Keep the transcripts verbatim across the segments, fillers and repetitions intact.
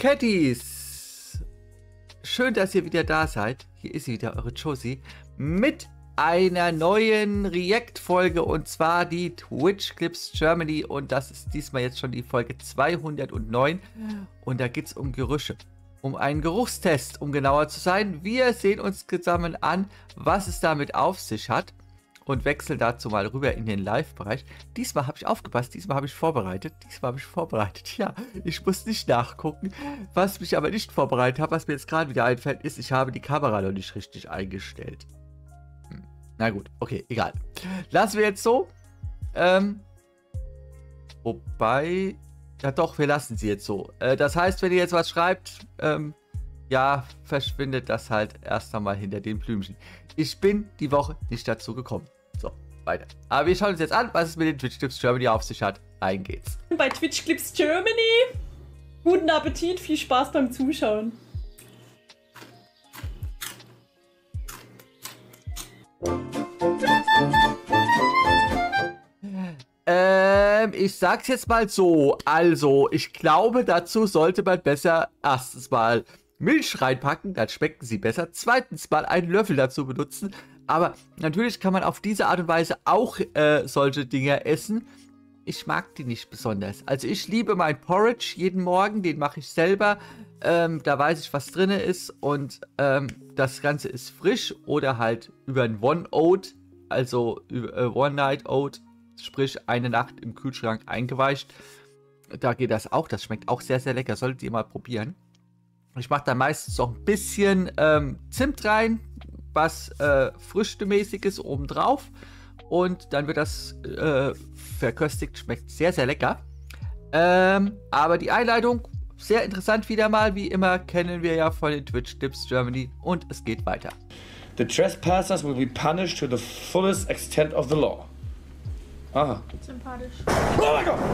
Catties! Schön, dass ihr wieder da seid. Hier ist sie wieder, eure Josie, mit einer neuen React-Folge, und zwar die Twitch Clips Germany, und das ist diesmal jetzt schon die Folge zweihundertneun, und da geht es um Gerüche, um einen Geruchstest, um genauer zu sein. Wir sehen uns zusammen an, was es damit auf sich hat, und wechseln dazu mal rüber in den Live-Bereich. Diesmal habe ich aufgepasst, diesmal habe ich vorbereitet, diesmal habe ich vorbereitet, ja, ich muss nicht nachgucken. Was mich aber nicht vorbereitet habe, was mir jetzt gerade wieder einfällt, ist, ich habe die Kamera noch nicht richtig eingestellt. Hm. Na gut, okay, egal. Lassen wir jetzt so. Ähm, wobei, ja doch, wir lassen sie jetzt so. Äh, das heißt, wenn ihr jetzt was schreibt, ähm, ja, verschwindet das halt erst einmal hinter den Blümchen. Ich bin die Woche nicht dazu gekommen. So, weiter. Aber wir schauen uns jetzt an, was es mit den Twitch Clips Germany auf sich hat. Ein geht's. Bei Twitch Clips Germany. Guten Appetit, viel Spaß beim Zuschauen. Ähm, ich sag's jetzt mal so. Also, ich glaube, dazu sollte man besser erstens mal Milch reinpacken, dann schmecken sie besser. Zweitens mal einen Löffel dazu benutzen. Aber natürlich kann man auf diese Art und Weise auch äh, solche Dinge essen. Ich mag die nicht besonders. Also ich liebe mein Porridge jeden Morgen, den mache ich selber. Ähm, da weiß ich, was drin ist, und ähm, das Ganze ist frisch oder halt über ein One-Oat, also äh, One-Night-Oat, sprich eine Nacht im Kühlschrank eingeweicht. Da geht das auch, das schmeckt auch sehr, sehr lecker, solltet ihr mal probieren. Ich mache da meistens noch ein bisschen ähm, Zimt rein, was äh, früchtemäßiges obendrauf. Und dann wird das äh, verköstigt, schmeckt sehr, sehr lecker. Ähm, aber die Einleitung, sehr interessant wieder mal. Wie immer kennen wir ja von den Twitch Clips Germany, und es geht weiter. The trespassers will be punished to the fullest extent of the law. Aha. Sympathisch. Oh mein Gott!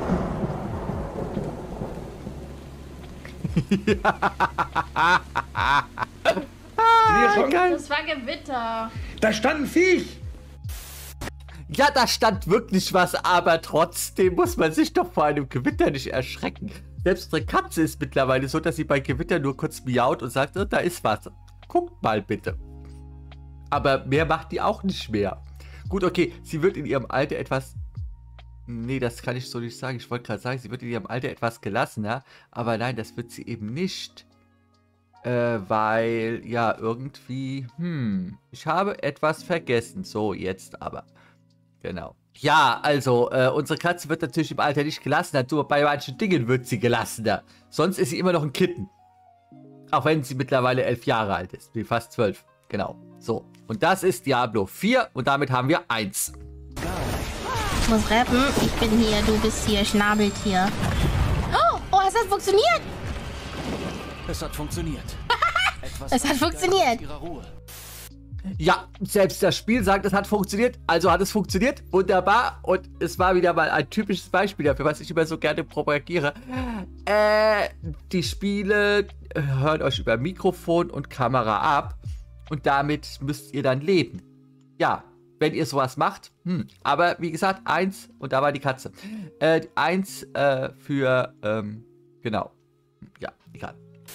Ah, geil. Das war Gewitter. Da stand ein Viech! Ja, da stand wirklich was, aber trotzdem muss man sich doch vor einem Gewitter nicht erschrecken. Selbst eine Katze ist mittlerweile so, dass sie bei Gewitter nur kurz miaut und sagt, oh, da ist was. Guckt mal bitte. Aber mehr macht die auch nicht mehr. Gut, okay, sie wird in ihrem Alter etwas... Nee, das kann ich so nicht sagen. Ich wollte gerade sagen, sie wird in ihrem Alter etwas gelassener. Aber nein, das wird sie eben nicht. Äh, weil, ja, irgendwie... Hm, ich habe etwas vergessen. So, jetzt aber. Genau. Ja, also, äh, unsere Katze wird natürlich im Alter nicht gelassener. Nur bei manchen Dingen wird sie gelassener. Sonst ist sie immer noch ein Kitten. Auch wenn sie mittlerweile elf Jahre alt ist. Wie fast zwölf. Genau. So. Und das ist Diablo vier. Und damit haben wir eins. Ich muss rappen. Ich bin hier, du bist hier, Schnabeltier. Oh, oh, es hat funktioniert. Es hat funktioniert. Es hat funktioniert. Ja, selbst das Spiel sagt, es hat funktioniert. Also hat es funktioniert. Wunderbar. Und es war wieder mal ein typisches Beispiel dafür, was ich immer so gerne propagiere. Äh, die Spiele hören euch über Mikrofon und Kamera ab. Und damit müsst ihr dann leben. Ja, wenn ihr sowas macht. Hm. Aber wie gesagt, eins, und da war die Katze. Äh, eins äh, für, ähm, genau. Ja, egal.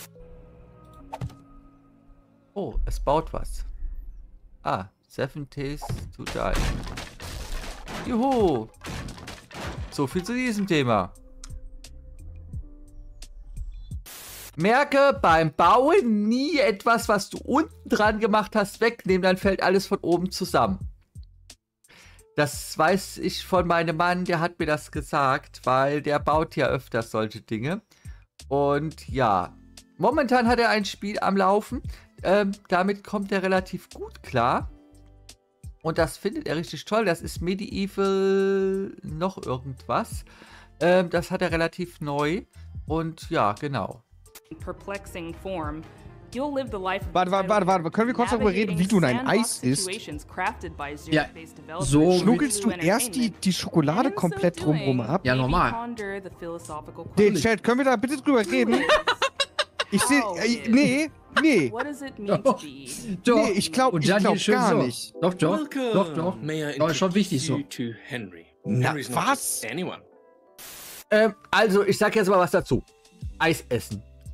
Oh, es baut was. Ah, Seven Days to Die. Juhu. So viel zu diesem Thema. Merke beim Bauen nie etwas, was du unten dran gemacht hast, wegnehmen, dann fällt alles von oben zusammen. Das weiß ich von meinem Mann, der hat mir das gesagt, weil der baut ja öfters solche Dinge. Und ja, momentan hat er ein Spiel am Laufen. Ähm, damit kommt er relativ gut klar. Und das findet er richtig toll. Das ist Medieval noch irgendwas. Ähm, das hat er relativ neu. Und ja, genau. Perplexing form. You'll live the life of Warte, warte, warte, warte. Können wir kurz darüber reden, wie du ein Eis isst? Ja, so Schnuckelst du erst die, die Schokolade komplett drumherum ab? Ja, normal. Den Chat, können wir da bitte drüber reden? Ich sehe, äh, nee, nee. Doch, Nee, ich glaube ich glaub gar so. nicht. Doch, doch, doch, doch. Aber ist schon wichtig so. Na, was? Ähm, also, ich sag jetzt mal was dazu. Eis essen.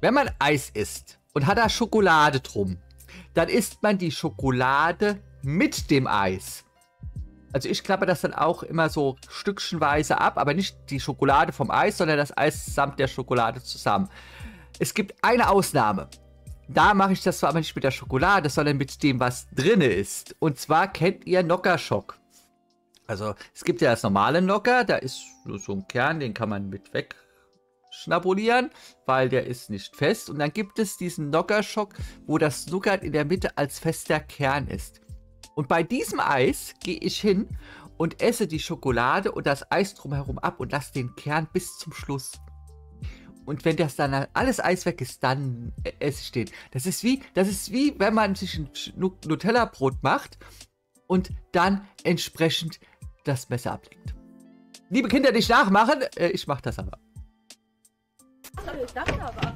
Wenn man Eis isst und hat da Schokolade drum, dann isst man die Schokolade mit dem Eis. Also ich klappe das dann auch immer so stückchenweise ab, aber nicht die Schokolade vom Eis, sondern das Eis samt der Schokolade zusammen. Es gibt eine Ausnahme. Da mache ich das zwar aber nicht mit der Schokolade, sondern mit dem, was drinne ist. Und zwar kennt ihr Nockerschock. Also es gibt ja das normale Nocker, da ist nur so ein Kern, den kann man mit wegschnabulieren, weil der ist nicht fest. Und dann gibt es diesen Nockerschock, wo das Nougat in der Mitte als fester Kern ist. Und bei diesem Eis gehe ich hin und esse die Schokolade und das Eis drumherum ab und lasse den Kern bis zum Schluss. Und wenn das dann alles Eis weg ist, dann esse ich den. Das ist wie, das ist wie, wenn man sich ein Nutella-Brot macht und dann entsprechend das Messer ablegt. Liebe Kinder, nicht nachmachen, äh, ich mache das aber. Ich dachte aber.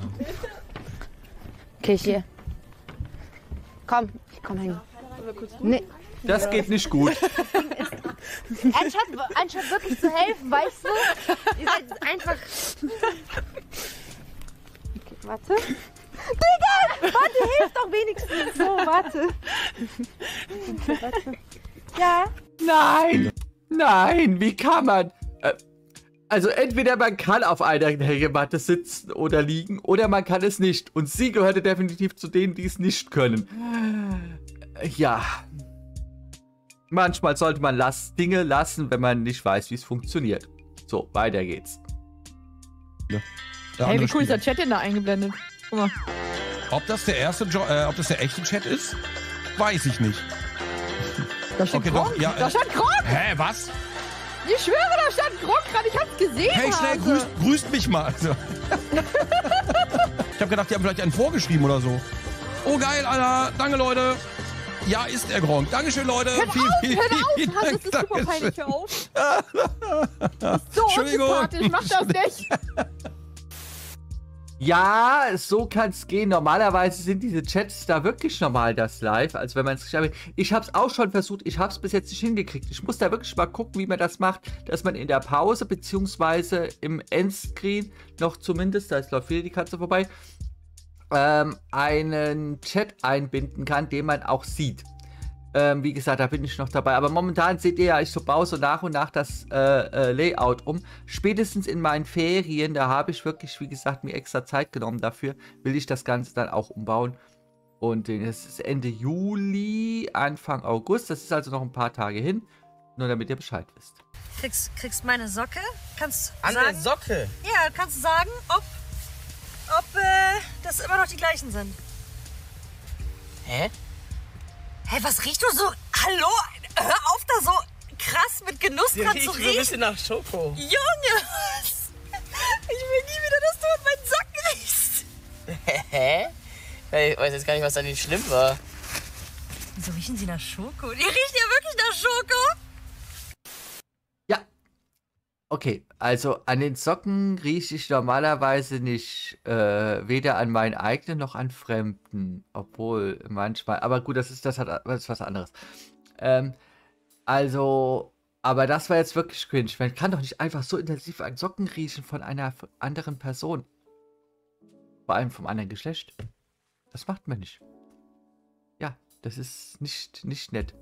Okay, hier. Komm, ich komm hin. Nee. Das geht nicht gut. Anstatt, anstatt wirklich zu helfen, weißt du? Ihr seid einfach... Okay, warte. Digga! Warte, hilf doch wenigstens. So, warte. Okay, warte. Ja? Nein! Nein, wie kann man? Äh, also entweder man kann auf einer Hängematte sitzen oder liegen, oder man kann es nicht. Und sie gehörte definitiv zu denen, die es nicht können. Ja. Manchmal sollte man las Dinge lassen, wenn man nicht weiß, wie es funktioniert. So, weiter geht's. Ja. Hey, wie cool ist der Chat denn da eingeblendet? Guck mal. Ob das der erste, jo äh, ob das der echte Chat ist, weiß ich nicht. Da steht okay, Gronk. doch, ja, Da äh, stand Gronk. Hä, was? Ich schwöre, da stand Gronk gerade. Ich hab's gesehen. Hey, schnell, grüßt, grüßt mich mal. Also. Ich hab gedacht, die haben vielleicht einen vorgeschrieben oder so. Oh, geil, Alter. Danke, Leute. Ja, ist er Gronk. Dankeschön, Leute. Hör viel, auf, viel, hör viel, auf. Das ist super peinlich. Hör auf. Das ist so unsympathisch. Mach das nicht. Ja, so kann es gehen. Normalerweise sind diese Chats da wirklich normal, das live. Also wenn man es geschafft hat. Ich habe es auch schon versucht, ich habe es bis jetzt nicht hingekriegt. Ich muss da wirklich mal gucken, wie man das macht, dass man in der Pause beziehungsweise im Endscreen noch zumindest, da ist läuft wieder die Katze vorbei, ähm, einen Chat einbinden kann, den man auch sieht. Ähm, wie gesagt, da bin ich noch dabei. Aber momentan seht ihr ja, ich so baue so nach und nach das äh, äh, Layout um. Spätestens in meinen Ferien, da habe ich wirklich, wie gesagt, mir extra Zeit genommen dafür, will ich das Ganze dann auch umbauen. Und es ist Ende Juli, Anfang August. Das ist also noch ein paar Tage hin. Nur damit ihr Bescheid wisst. Kriegst, kriegst meine Socke? Kannst An sagen, der Socke? Ja, kannst du sagen, ob, ob äh, das immer noch die gleichen sind. Hä? Hä, was riechst du so? Hallo? Hör auf, da so krass mit Genuss Die dran riecht zu so riechen. ein bisschen nach Schoko. Junge, was? Ich will nie wieder, dass du an meinen Socken riechst. Hä? Ich weiß jetzt gar nicht, was da nicht schlimm war. Wieso riechen sie nach Schoko? Die riechen ja wirklich nach Schoko. Ja. Okay, also an den Socken rieche ich normalerweise nicht, äh, weder an meinen eigenen noch an Fremden. Obwohl, manchmal. Aber gut, das ist, das hat, das ist was anderes. Ähm, also, aber das war jetzt wirklich cringe. Man kann doch nicht einfach so intensiv an Socken riechen von einer anderen Person. Vor allem vom anderen Geschlecht. Das macht man nicht. Ja, das ist nicht, nicht nett.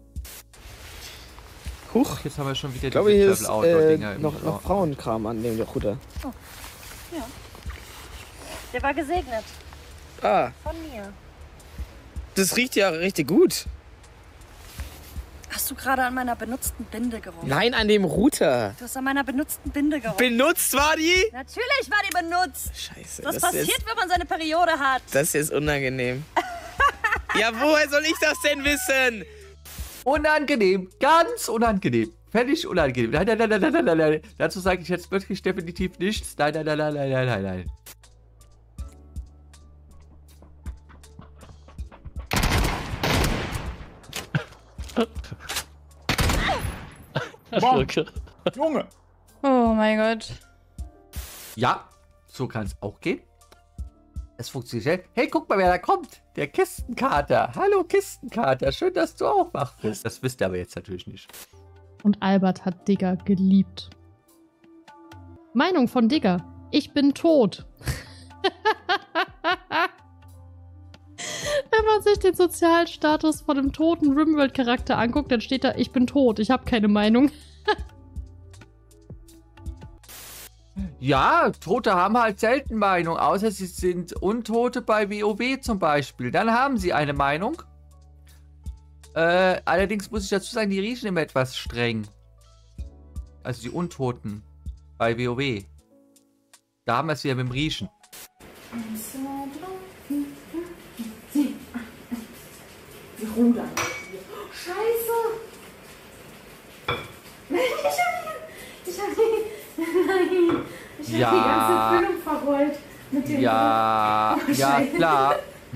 Huch, jetzt haben wir schon wieder ich glaube, hier ist äh, Dinger noch, noch Frauenkram an dem Ruder. Oh. Ja. Der war gesegnet. Ah. Von mir. Das riecht ja richtig gut. Hast du gerade an meiner benutzten Binde gerochen? Nein, an dem Router. Du hast an meiner benutzten Binde gerochen. Benutzt war die? Natürlich war die benutzt. Scheiße. Was das passiert, ist, wenn man seine Periode hat? das ist unangenehm. Ja, woher soll ich das denn wissen? Unangenehm, ganz unangenehm. Völlig unangenehm. Nein, nein, nein, nein, nein, nein, nein. Dazu sage ich jetzt wirklich definitiv nichts. Nein, nein, nein, nein, nein, nein, nein, nein. Junge! Oh mein Gott. Ja, so kann es auch gehen. Es funktioniert. Hey, guck mal, wer da kommt. Der Kistenkater. Hallo, Kistenkater. Schön, dass du auch wach bist. Das wisst ihr aber jetzt natürlich nicht. Und Albert hat Digger geliebt. Meinung von Digger. Ich bin tot. man sich den Sozialstatus von einem toten Rimworld-Charakter anguckt, dann steht da, ich bin tot, ich habe keine Meinung. Ja, Tote haben halt selten Meinung, außer sie sind Untote bei WoW zum Beispiel. Dann haben sie eine Meinung. Äh, allerdings muss ich dazu sagen, die riechen immer etwas streng. Also die Untoten bei WoW. Da haben wir es wieder mit dem Riechen. Die rudern. Scheiße! Ich hab die, nein, ich hab Ja. die ganze Füllung verrollt. Mit dem Ja, oh, ja, klar.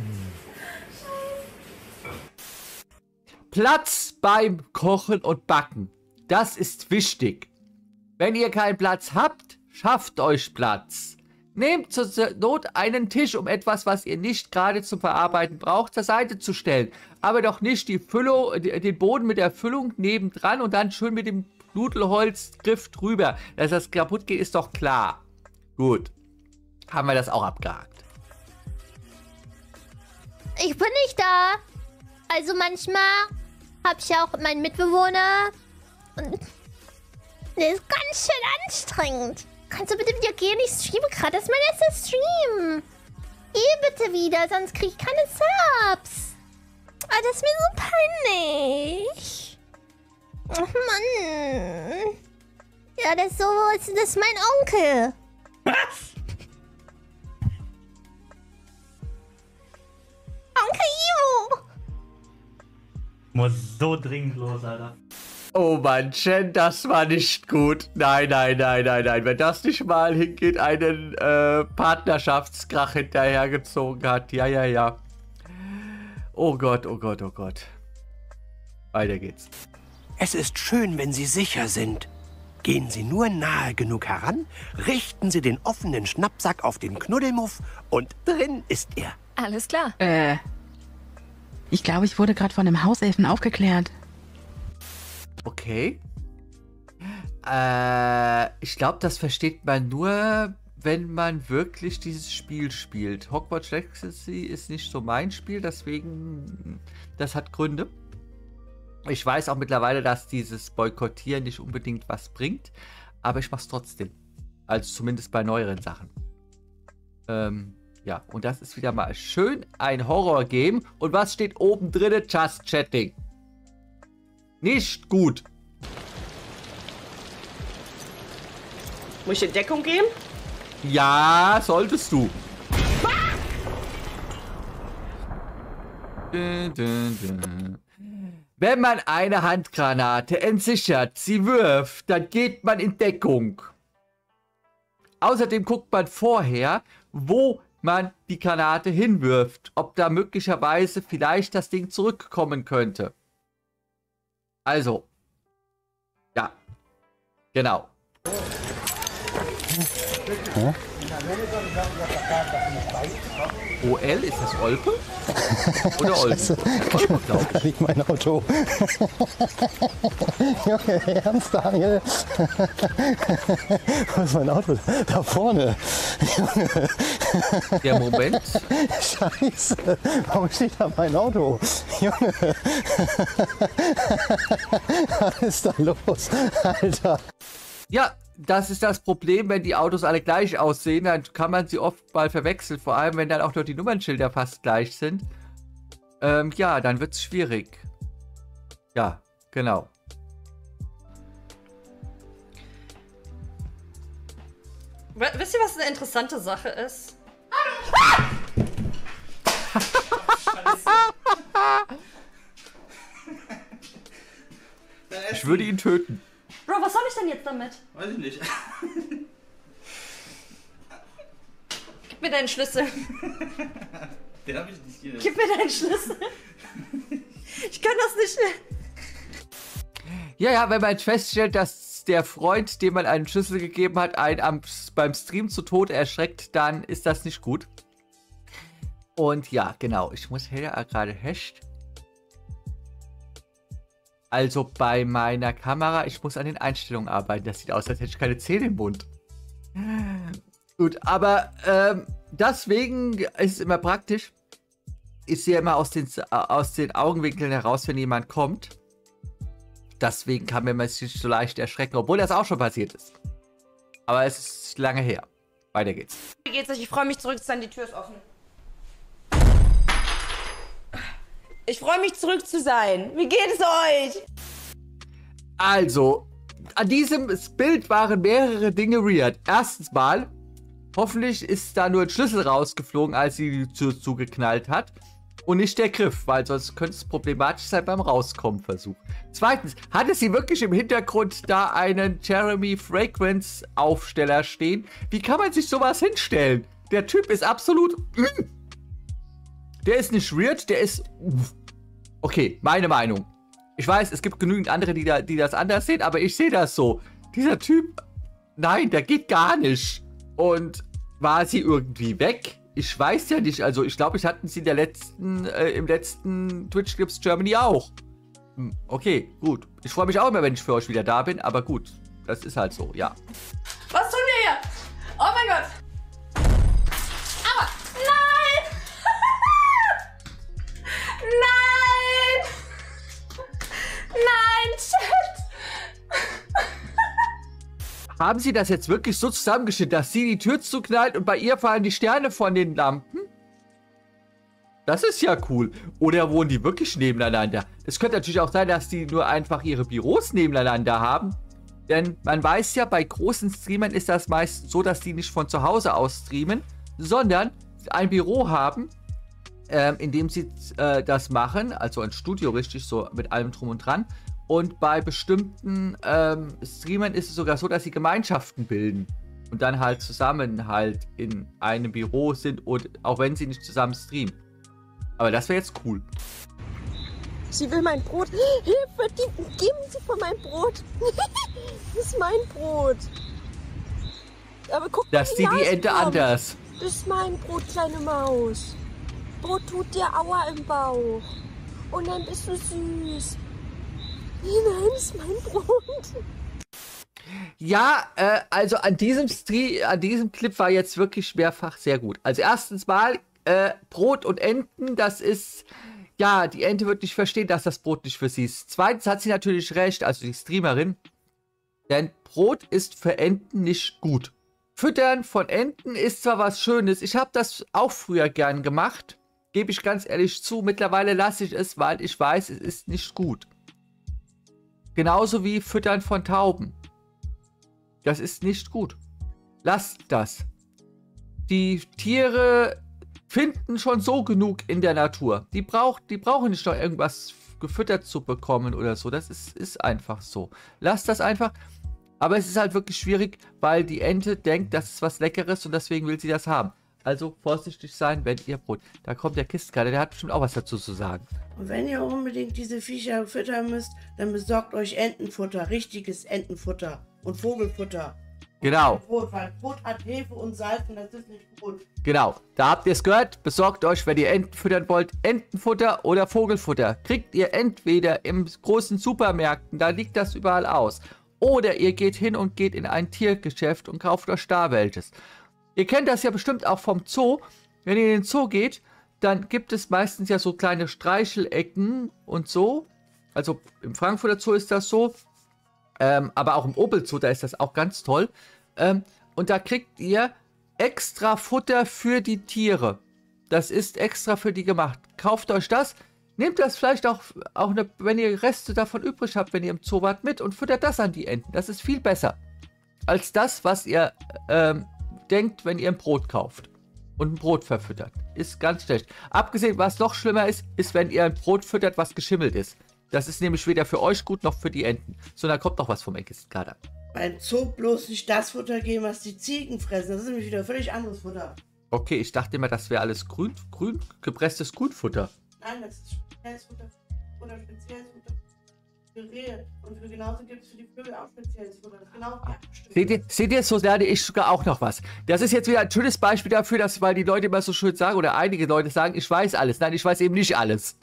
Platz beim Kochen und Backen. Das ist wichtig. Wenn ihr keinen Platz habt, schafft euch Platz. Nehmt zur Not einen Tisch, um etwas, was ihr nicht gerade zum Verarbeiten braucht, zur Seite zu stellen. Aber doch nicht die Füllung, den Boden mit der Füllung nebendran und dann schön mit dem Nudelholzgriff drüber. Dass das kaputt geht, ist doch klar. Gut. Haben wir das auch abgehakt. Ich bin nicht da. Also manchmal habe ich ja auch meinen Mitbewohner. Und der ist ganz schön anstrengend. Kannst du bitte wieder gehen? Ich streame gerade. Das ist mein erster Stream. Geh bitte wieder, sonst kriege ich keine Subs. Ah, das ist mir so peinlich. Ach Mann. Ja, das ist so. Das ist mein Onkel. Was? Onkel Ivo. Muss so dringend los, Alter. Oh Mann, Chen, das war nicht gut. Nein, nein, nein, nein, nein. Wenn das nicht mal hingeht, einen äh, Partnerschaftskrach hinterhergezogen hat. Ja, ja, ja. Oh Gott, oh Gott, oh Gott. Weiter geht's. Es ist schön, wenn Sie sicher sind. Gehen Sie nur nahe genug heran, richten Sie den offenen Schnappsack auf den Knuddelmuff und drin ist er. Alles klar. Äh. Ich glaube, ich wurde gerade von einem Hauselfen aufgeklärt. Okay. Äh, ich glaube, das versteht man nur, wenn man wirklich dieses Spiel spielt. Hogwarts Legacy ist nicht so mein Spiel, deswegen, das hat Gründe. Ich weiß auch mittlerweile, dass dieses Boykottieren nicht unbedingt was bringt, aber ich mach's trotzdem. Also zumindest bei neueren Sachen. Ähm, ja, und das ist wieder mal schön ein Horror-Game. Und was steht oben drin? Just Chatting. Nicht gut. Muss ich in Deckung gehen? Ja, solltest du. Dun, dun, dun. Wenn man eine Handgranate entsichert, sie wirft, dann geht man in Deckung. Außerdem guckt man vorher, wo man die Granate hinwirft. Ob da möglicherweise vielleicht das Ding zurückkommen könnte. Also. Ja. Genau. Hä? O L, ist das Olpe? Oder Olpe? Olpe, glaube ich. Da liegt mein Auto. Junge, ernst, Daniel? Wo ist mein Auto? Da vorne. Junge. Der Moment. Scheiße. Warum steht da mein Auto? Junge. Was ist da los? Alter. Ja, das ist das Problem, wenn die Autos alle gleich aussehen, dann kann man sie oft mal verwechseln. Vor allem, wenn dann auch noch die Nummernschilder fast gleich sind. Ähm, ja, dann wird es schwierig. Ja, genau. Wisst ihr, was eine interessante Sache ist? Ich würde ihn töten. Bro, was soll ich denn jetzt damit? Weiß ich nicht. Gib mir deinen Schlüssel. Den hab ich nicht hier. Gib mir deinen Schlüssel. Ich kann das nicht mehr. Ja, ja, wenn man feststellt, dass der Freund, dem man einen Schlüssel gegeben hat, einen am, beim Stream zu Tode erschreckt, dann ist das nicht gut. Und ja, genau. Ich muss hier gerade hasht. Also bei meiner Kamera, ich muss an den Einstellungen arbeiten. Das sieht aus, als hätte ich keine Zähne im Mund. Gut, aber ähm, deswegen ist es immer praktisch, ich sehe immer aus den, aus den Augenwinkeln heraus, wenn jemand kommt. Deswegen kann mir sich so leicht erschrecken, obwohl das auch schon passiert ist. Aber es ist lange her. Weiter geht's. Wie geht's euch? Ich freue mich zurück zu sein, die Tür ist offen. Ich freue mich zurück zu sein. Wie geht es euch? Also, an diesem Bild waren mehrere Dinge weird. Erstens mal, hoffentlich ist da nur ein Schlüssel rausgeflogen, als sie die Tür zugeknallt hat. Und nicht der Griff, weil sonst könnte es problematisch sein beim Rauskommen-Versuch. Zweitens, hatte sie wirklich im Hintergrund da einen Jeremy Fragrance Aufsteller stehen? Wie kann man sich sowas hinstellen? Der Typ ist absolut... Der ist nicht weird, der ist... Okay, meine Meinung. Ich weiß, es gibt genügend andere, die, da, die das anders sehen, aber ich sehe das so. Dieser Typ... Nein, der geht gar nicht. Und war sie irgendwie weg? Ich weiß ja nicht, also ich glaube, ich hatten sie in der letzten, äh, im letzten Twitch Clips Germany auch. Hm, okay, gut. Ich freue mich auch immer, wenn ich für euch wieder da bin, aber gut. Das ist halt so, ja. Was tun wir hier? Oh mein Gott. Aber, nein! Nein! Nein, Chat! Haben sie das jetzt wirklich so zusammengeschnitten, dass sie die Tür zuknallt und bei ihr fallen die Sterne von den Lampen? Das ist ja cool. Oder wohnen die wirklich nebeneinander? Es könnte natürlich auch sein, dass die nur einfach ihre Büros nebeneinander haben. Denn man weiß ja, bei großen Streamern ist das meistens so, dass die nicht von zu Hause aus streamen, sondern ein Büro haben, ähm, in dem sie äh, das machen. Also ein Studio, richtig, so mit allem drum und dran. Und bei bestimmten ähm, Streamern ist es sogar so, dass sie Gemeinschaften bilden. Und dann halt zusammen halt in einem Büro sind, und auch wenn sie nicht zusammen streamen. Aber das wäre jetzt cool. Sie will mein Brot. Hilfe, die, geben Sie von meinem Brot. Das ist mein Brot. Aber guck mal, das ist die, die Ente kommt. Anders. Das ist mein Brot, kleine Maus. Brot tut dir Aua im Bauch. Und dann bist du süß. Nein, das ist mein Brot. Ja, äh, also an diesem Stream, an diesem Clip war jetzt wirklich mehrfach sehr gut. Also erstens mal, äh, Brot und Enten, das ist, ja, die Ente wird nicht verstehen, dass das Brot nicht für sie ist. Zweitens hat sie natürlich recht, also die Streamerin, denn Brot ist für Enten nicht gut. Füttern von Enten ist zwar was Schönes, ich habe das auch früher gern gemacht, gebe ich ganz ehrlich zu, mittlerweile lasse ich es, weil ich weiß, es ist nicht gut. Genauso wie Füttern von Tauben. Das ist nicht gut. Lasst das. Die Tiere finden schon so genug in der Natur. Die, braucht, die brauchen nicht noch irgendwas gefüttert zu bekommen oder so. Das ist, ist einfach so. Lasst das einfach. Aber es ist halt wirklich schwierig, weil die Ente denkt, das ist was Leckeres und deswegen will sie das haben. Also vorsichtig sein, wenn ihr Brot. Da kommt der Kistkater, der hat bestimmt auch was dazu zu sagen. Und wenn ihr unbedingt diese Viecher füttern müsst, dann besorgt euch Entenfutter, richtiges Entenfutter und Vogelfutter. Genau. Und Brot, weil Brot hat Hefe und Salz und das ist nicht Brot. Genau, da habt ihr es gehört. Besorgt euch, wenn ihr Enten füttern wollt, Entenfutter oder Vogelfutter. Kriegt ihr entweder im großen Supermärkten, da liegt das überall aus. Oder ihr geht hin und geht in ein Tiergeschäft und kauft euch da welches. Ihr kennt das ja bestimmt auch vom Zoo. Wenn ihr in den Zoo geht, dann gibt es meistens ja so kleine Streichelecken und so. Also im Frankfurter Zoo ist das so. Ähm, aber auch im Opel Zoo, da ist das auch ganz toll. Ähm, und da kriegt ihr extra Futter für die Tiere. Das ist extra für die gemacht. Kauft euch das. Nehmt das vielleicht auch, auch eine, wenn ihr Reste davon übrig habt, wenn ihr im Zoo wart, mit und füttert das an die Enten. Das ist viel besser als das, was ihr ähm, denkt, wenn ihr ein Brot kauft und ein Brot verfüttert. Ist ganz schlecht. Abgesehen, was noch schlimmer ist, ist, wenn ihr ein Brot füttert, was geschimmelt ist. Das ist nämlich weder für euch gut, noch für die Enten. Sondern kommt noch was vom Enkelskader. Beim Zoo bloß nicht das Futter geben, was die Ziegen fressen. Das ist nämlich wieder völlig anderes Futter. Okay, ich dachte immer, das wäre alles grün, grün, gepresstes Grünfutter. Nein, das ist spezielles Futter. Oder spezielles Futter. Für Rehe. Und für genauso gibt es für die Vögel auch spezielles Futter. Das genau seht ihr, seht ihr, so lerne ich sogar auch noch was. Das ist jetzt wieder ein schönes Beispiel dafür, dass, weil die Leute immer so schön sagen, oder einige Leute sagen, ich weiß alles. Nein, ich weiß eben nicht alles.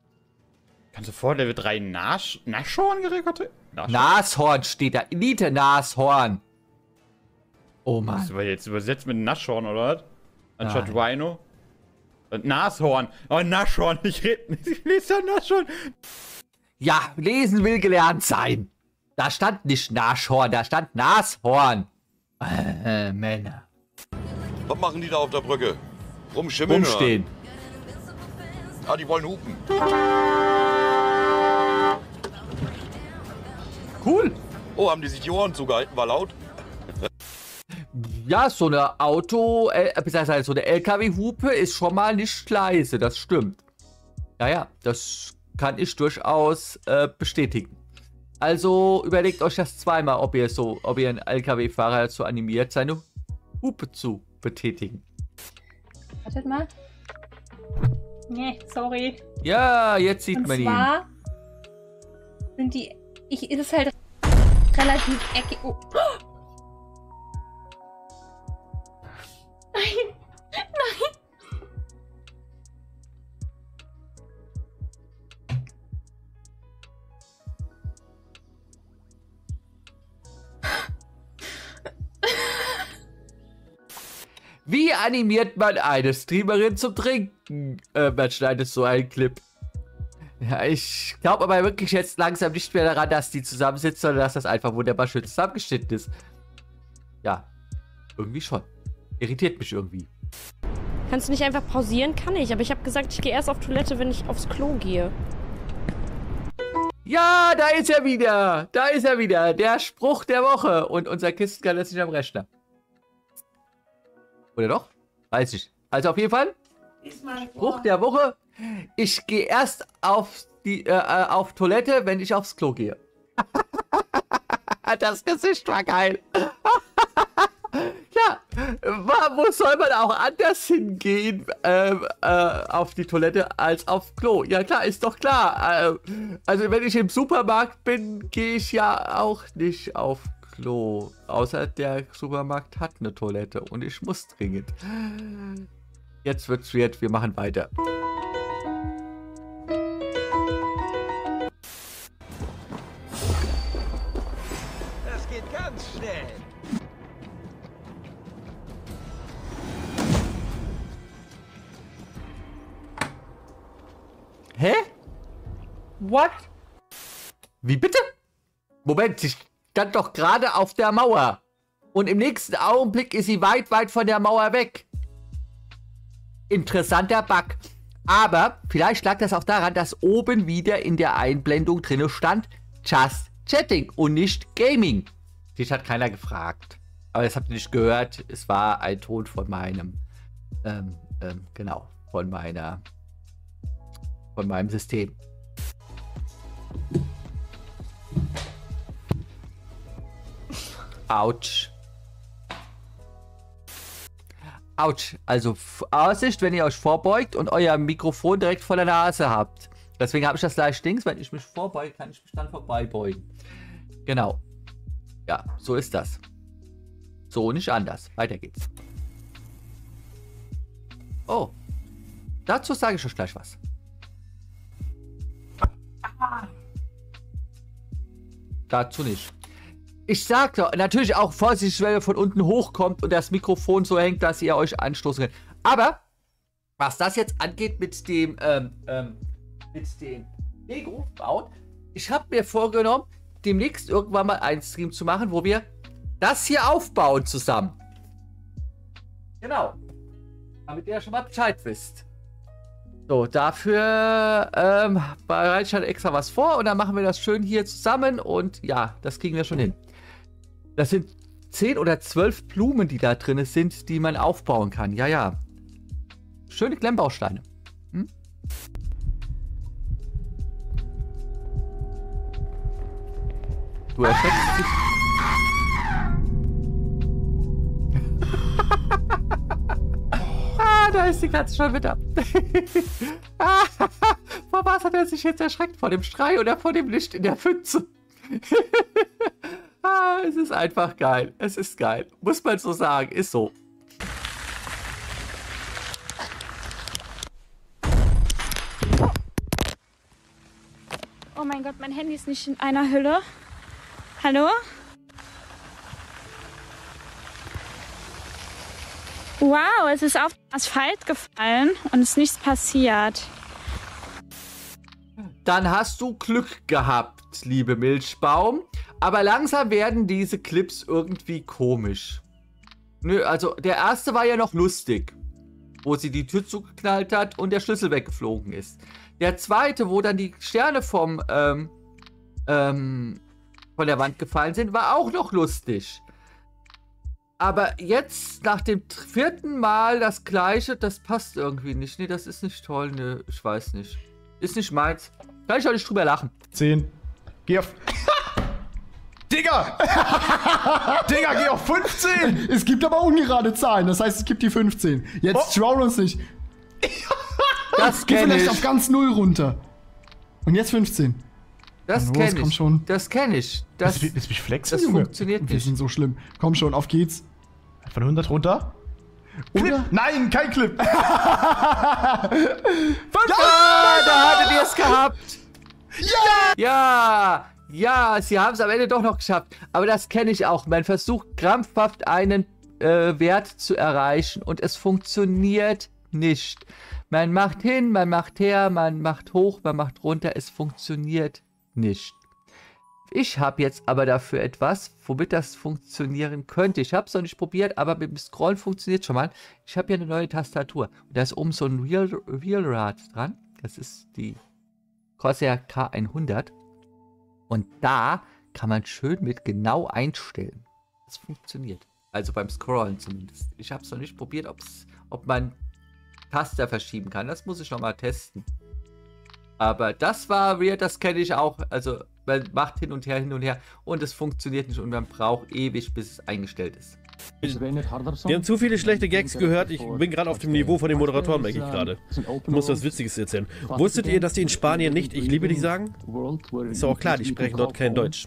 Kannst du vor Level drei Nasch Nashorn geregelt? Nashorn steht da. Elite-Nashorn. Oh Mann. Das war jetzt übersetzt mit Nashorn, oder was? Anstatt Nein. Rhino? Nashorn. Oh, Naschhorn. Ich rede nicht. Ich lese ja Naschhorn. Ja, lesen will gelernt sein. Da stand nicht Naschhorn, da stand Nashorn. Äh, Männer. Was machen die da auf der Brücke? Rumschimmeln? Rumstehen. Ah, die wollen hupen. Cool. Oh, haben die sich die Ohren zugehalten? War laut? Ja, so eine Auto, äh, beziehungsweise so eine L K W-Hupe ist schon mal nicht leise, das stimmt. Ja, ja, das kann ich durchaus äh, bestätigen. Also überlegt euch das zweimal, ob ihr so, ob ihr einen L K W-Fahrer dazu animiert, seine Hupe zu betätigen. Wartet mal. Nee, sorry. Ja, jetzt sieht Und man ihn. Und zwar sind die, ich, ist es halt relativ eckig. Oh. Nein, nein. Wie animiert man eine Streamerin zum Trinken? Äh, man schneidet so einen Clip. Ja, ich glaube aber wirklich jetzt langsam nicht mehr daran, dass die zusammensitzen, sondern dass das einfach wunderbar schön zusammengeschnitten ist. Ja, irgendwie schon. Irritiert mich irgendwie. Kannst du nicht einfach pausieren? Kann ich, aber ich habe gesagt, ich gehe erst auf Toilette, wenn ich aufs Klo gehe. Ja, da ist er wieder. Da ist er wieder. Der Spruch der Woche. Und unser Kistenkerl ist nicht am Rechner. Oder doch? Weiß ich. Also auf jeden Fall. Spruch der Woche. Ich gehe erst auf die äh, auf Toilette, wenn ich aufs Klo gehe. Das Gesicht war geil. Ja, wo soll man auch anders hingehen äh, äh, auf die Toilette als aufs Klo? Ja klar, ist doch klar. Äh, also wenn ich im Supermarkt bin, gehe ich ja auch nicht auf Klo. Außer der Supermarkt hat eine Toilette und ich muss dringend. Jetzt wird's weird, wir machen weiter. Das geht ganz schnell. Hä? What? Wie bitte? Moment, ich stand doch gerade auf der Mauer. Und im nächsten Augenblick ist sie weit, weit von der Mauer weg. Interessanter Bug. Aber vielleicht lag das auch daran, dass oben wieder in der Einblendung drin stand Just Chatting und nicht Gaming. Dich hat keiner gefragt. Aber das habt ihr nicht gehört. Es war ein Ton von meinem, ähm, ähm, genau, von meiner, von meinem System. Autsch. Autsch. Also Aussicht, wenn ihr euch vorbeugt und euer Mikrofon direkt vor der Nase habt. Deswegen habe ich das leicht links. Wenn ich mich vorbeuge, kann ich mich dann vorbeibeugen. Genau. Ja, so ist das. So, nicht anders. Weiter geht's. Oh. Dazu sage ich euch gleich was. Dazu nicht. Ich sag doch, natürlich auch vorsichtig, wenn ihr von unten hochkommt und das Mikrofon so hängt, dass ihr euch anstoßen könnt. Aber, was das jetzt angeht mit dem, ähm, ähm, mit dem Lego bauen, ich habe mir vorgenommen, demnächst irgendwann mal einen Stream zu machen, wo wir das hier aufbauen zusammen. Genau. Damit ihr schon mal Bescheid wisst. So, dafür ähm, bereite ich halt extra was vor und dann machen wir das schön hier zusammen und ja, das kriegen wir schon hin. Das sind zehn oder zwölf Blumen, die da drin sind, die man aufbauen kann. Ja, ja. Schöne Klemmbausteine. Hm? Du erschreckst dich. Ah, da ist die Katze schon wieder. Vor was hat er sich jetzt erschreckt? Vor dem Schrei oder vor dem Licht in der Pfütze? Ah, es ist einfach geil. Es ist geil. Muss man so sagen. Ist so. Oh mein Gott, mein Handy ist nicht in einer Hülle. Hallo? Wow, es ist auf den Asphalt gefallen und es ist nichts passiert. Dann hast du Glück gehabt, liebe Milchbaum. Aber langsam werden diese Clips irgendwie komisch. Nö, also der erste war ja noch lustig, wo sie die Tür zugeknallt hat und der Schlüssel weggeflogen ist. Der zweite, wo dann die Sterne vom, ähm, ähm, von der Wand gefallen sind, war auch noch lustig. Aber jetzt, nach dem vierten Mal das Gleiche, das passt irgendwie nicht. Nee, das ist nicht toll. Nee, ich weiß nicht. Ist nicht meins. Kann ich auch nicht drüber lachen. zehn. Geh auf... Digga! Digga, geh auf fünfzehn! Es gibt aber ungerade Zahlen, das heißt, es gibt die fünfzehn. Jetzt oh. troll uns nicht. Das Geh vielleicht ich. auf ganz null runter. Und jetzt fünfzehn. Das kenne ich. Schon. Das kenne ich. Das, das, das, mich flexen, das Junge. funktioniert Wir nicht. sind so schlimm. Komm schon, auf geht's. Von hundert runter. Clip. Nein, kein Clip. Fünf. Ja, da hattet ihr es gehabt. Ja! Ja! Ja, sie haben es am Ende doch noch geschafft. Aber das kenne ich auch. Man versucht krampfhaft einen äh, Wert zu erreichen und es funktioniert nicht. Man macht hin, man macht her, man macht hoch, man macht runter. Es funktioniert nicht. Ich habe jetzt aber dafür etwas, womit das funktionieren könnte. Ich habe es noch nicht probiert, aber mit dem Scrollen funktioniert schon mal. Ich habe hier eine neue Tastatur. Und da ist oben so ein Real, Realrad dran. Das ist die Corsair K hundert. Und da kann man schön mit genau einstellen. Das funktioniert. Also beim Scrollen zumindest. Ich habe es noch nicht probiert, ob's, ob man Taster verschieben kann. Das muss ich noch mal testen. Aber das war weird, das kenne ich auch. Also man macht hin und her, hin und her und es funktioniert nicht und man braucht ewig, bis es eingestellt ist. Wir haben zu viele schlechte Gags gehört. Ich bin gerade auf dem Niveau von den Moderatoren, merke ich gerade. Ich muss was Witziges erzählen. Wusstet ihr, dass die in Spanien nicht „Ich liebe dich" sagen? Ist auch klar, die sprechen dort kein Deutsch.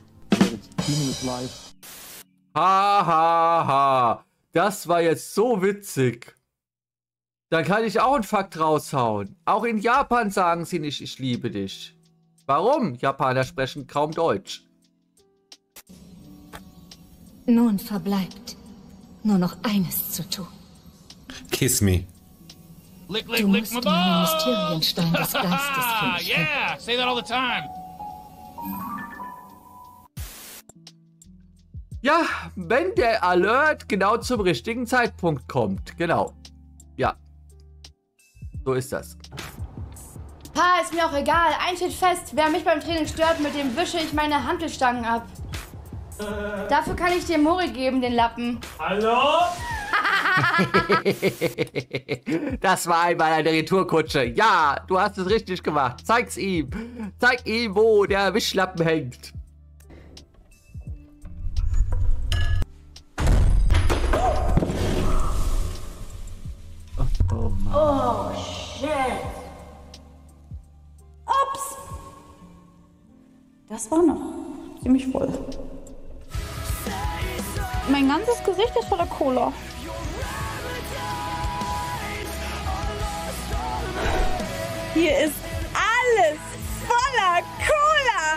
Ha, ha, ha. Das war jetzt so witzig. Dann kann ich auch einen Fakt raushauen. Auch in Japan sagen sie nicht „Ich liebe dich". Warum? Japaner sprechen kaum Deutsch. Nun verbleibt nur noch eines zu tun. Kiss me. Lick, lick, du musst lick den Mysterienstein des Geistes finden. Yeah, say that all the time. Ja, wenn der Alert genau zum richtigen Zeitpunkt kommt. Genau. Ja. So ist das. Pa, ist mir auch egal. Eins steht fest. Wer mich beim Training stört, mit dem wische ich meine Hantelstangen ab. Äh. Dafür kann ich dir Mori geben, den Lappen. Hallo? Das war einmal eine Retourkutsche. Ja, du hast es richtig gemacht. Zeig's ihm. Zeig ihm, wo der Wischlappen hängt. Oh, Mann. Oh, shit. Ups. Das war noch ziemlich voll. Mein ganzes Gesicht ist voller Cola. Hier ist alles voller Cola.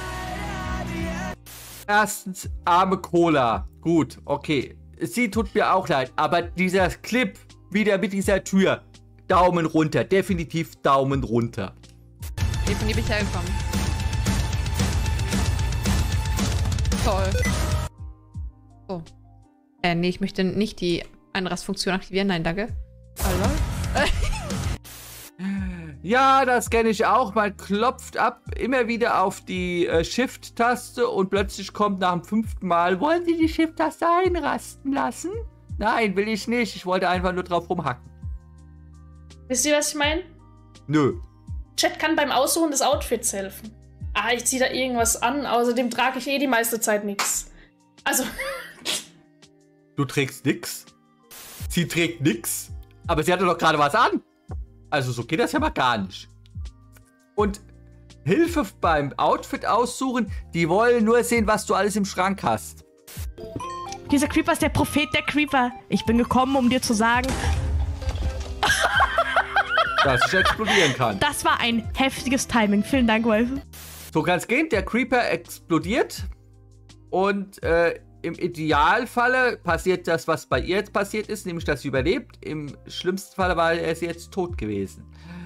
Erstens, arme Cola. Gut, okay. Sie tut mir auch leid, aber dieser Clip wieder mit dieser Tür. Daumen runter, definitiv Daumen runter. Wie bin ich hergekommen? Toll. Oh. Äh, nee, ich möchte nicht die Einrastfunktion aktivieren. Nein, danke. Hallo? Ja, das kenne ich auch. Man klopft ab, immer wieder auf die äh, Shift-Taste und plötzlich kommt nach dem fünften Mal, wollen Sie die Shift-Taste einrasten lassen? Nein, will ich nicht. Ich wollte einfach nur drauf rumhacken. Wisst ihr, was ich meine? Nö. Chat kann beim Aussuchen des Outfits helfen. Ah, ich ziehe da irgendwas an, außerdem trage ich eh die meiste Zeit nichts. Also... Du trägst nix? Sie trägt nix? Aber sie hatte doch gerade was an. Also so geht das ja mal gar nicht. Und Hilfe beim Outfit aussuchen, die wollen nur sehen, was du alles im Schrank hast. Dieser Creeper ist der Prophet der Creeper. Ich bin gekommen, um dir zu sagen... dass ich explodieren kann. Das war ein heftiges Timing. Vielen Dank, Wolf. So kann es gehen. Der Creeper explodiert. Und äh, im Idealfalle passiert das, was bei ihr jetzt passiert ist, nämlich dass sie überlebt. Im schlimmsten Falle war er sie jetzt tot gewesen.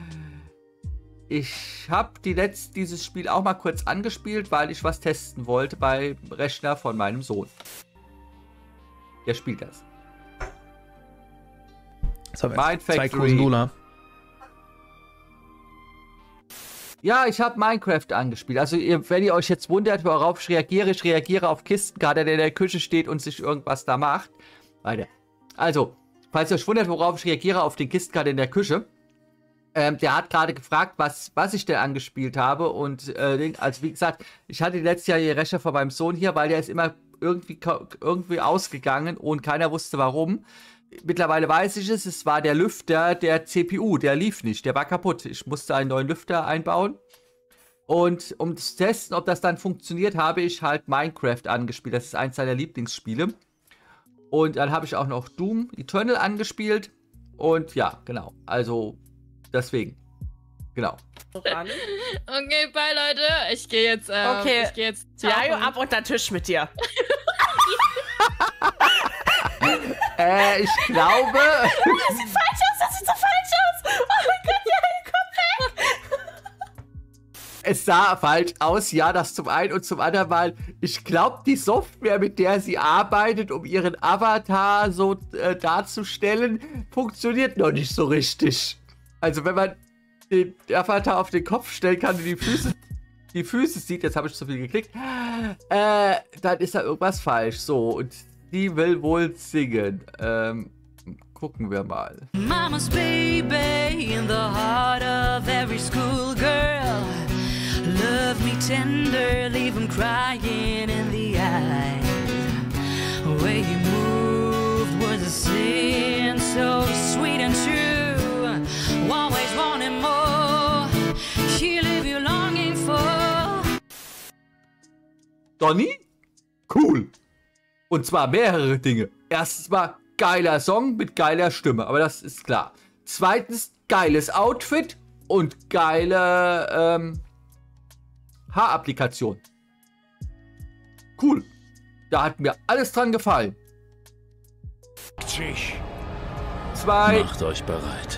Ich habe die letzt, dieses Spiel auch mal kurz angespielt, weil ich was testen wollte beim Rechner von meinem Sohn. Der spielt das. So, Mindfactory. Dollar. Ja, ich habe Minecraft angespielt. Also, ihr, wenn ihr euch jetzt wundert, worauf ich reagiere, ich reagiere auf Kistenkater, der in der Küche steht und sich irgendwas da macht. Weiter. Also, falls ihr euch wundert, worauf ich reagiere, auf den Kistenkater in der Küche. Ähm, der hat gerade gefragt, was, was ich denn angespielt habe. Und, äh, also wie gesagt, ich hatte letztes Jahr die Rechner von meinem Sohn hier, weil der ist immer irgendwie, irgendwie ausgegangen und keiner wusste warum. Mittlerweile weiß ich es, es war der Lüfter der C P U, der lief nicht, der war kaputt. Ich musste einen neuen Lüfter einbauen. Und um zu testen, ob das dann funktioniert, habe ich halt Minecraft angespielt. Das ist eins seiner Lieblingsspiele. Und dann habe ich auch noch Doom Eternal angespielt. Und ja, genau, also deswegen, genau. Okay, bye Leute, ich gehe jetzt, äh, okay. ich gehe jetzt Ja, ab unter den Tisch mit dir. äh, ich glaube... Das sieht falsch aus, das sieht so falsch aus. Oh mein Gott, ja, komm weg. Es sah falsch aus, ja, das zum einen und zum anderen Mal. Ich glaube, die Software, mit der sie arbeitet, um ihren Avatar so äh, darzustellen, funktioniert noch nicht so richtig. Also wenn man den Avatar auf den Kopf stellen kann und die Füße, die Füße sieht, jetzt habe ich zu viel geklickt, äh, dann ist da irgendwas falsch. So, und die will wohl singen. Ähm, gucken wir mal. Mama's baby in the heart of every school girl. Love me tender, leave him crying in the eye. The way you moved was a sin, so sweet and true. Always wanting more. She leave you longing for. Donny? Cool. Und zwar mehrere Dinge. Erstens mal geiler Song mit geiler Stimme, aber das ist klar. Zweitens geiles Outfit und geile ähm, Haarapplikation. Cool. Da hat mir alles dran gefallen. Zwei. Macht euch bereit.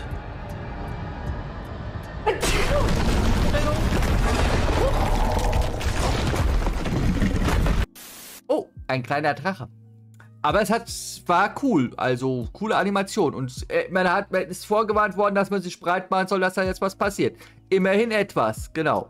Oh, ein kleiner Drache. Aber es hat, war cool, also coole Animation. Und äh, man, hat, man ist vorgewarnt worden, dass man sich breit machen soll, dass da jetzt was passiert. Immerhin etwas, genau.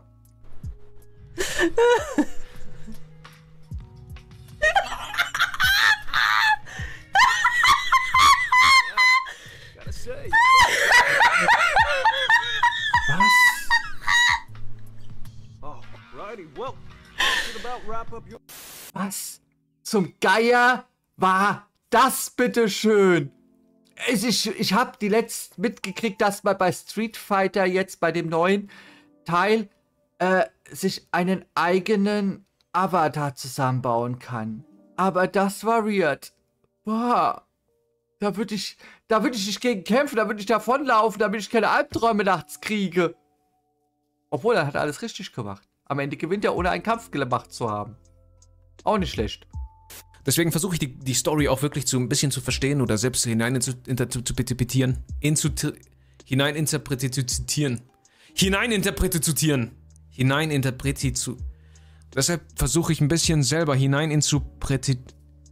Was zum Geier war das bitteschön? Ich, ich habe die letzte mitgekriegt, dass man bei Street Fighter jetzt bei dem neuen Teil äh, sich einen eigenen Avatar zusammenbauen kann. Aber das war weird. Boah. Da würde ich, da würde ich nicht gegen kämpfen, da würde ich davonlaufen, damit ich keine Albträume nachts kriege. Obwohl, er hat alles richtig gemacht. Am Ende gewinnt er, ohne einen Kampf gemacht zu haben. Auch nicht schlecht. Deswegen versuche ich die, die Story auch wirklich zu, ein bisschen zu verstehen oder selbst hinein zu interpretieren. Hinein interpretieren. Hinein interpretieren. Hinein interpretieren. Deshalb versuche ich ein bisschen selber hinein interpretieren.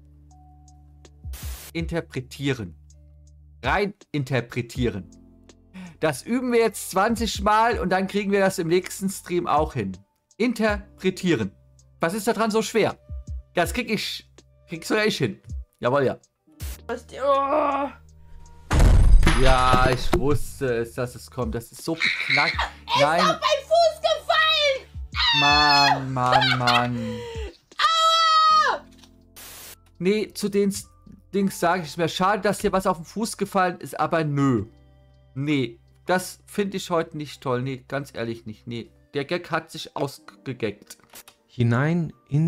Interpretieren. Rein interpretieren. Das üben wir jetzt zwanzig Mal und dann kriegen wir das im nächsten Stream auch hin. Interpretieren. Was ist daran so schwer? Das krieg ich, kriegst du ja ich hin. Jawohl, ja. Oh. Ja, ich wusste es, dass es kommt. Das ist so beknackt. Nein. Ist auf meinen Fuß gefallen! Mann, Mann, Mann. Aua! Nee, zu den Dings sage ich es mir. Schade, dass dir was auf den Fuß gefallen ist, aber nö. Nee, das finde ich heute nicht toll. Nee, ganz ehrlich nicht. Nee, der Gag hat sich ausgegaggt. Hinein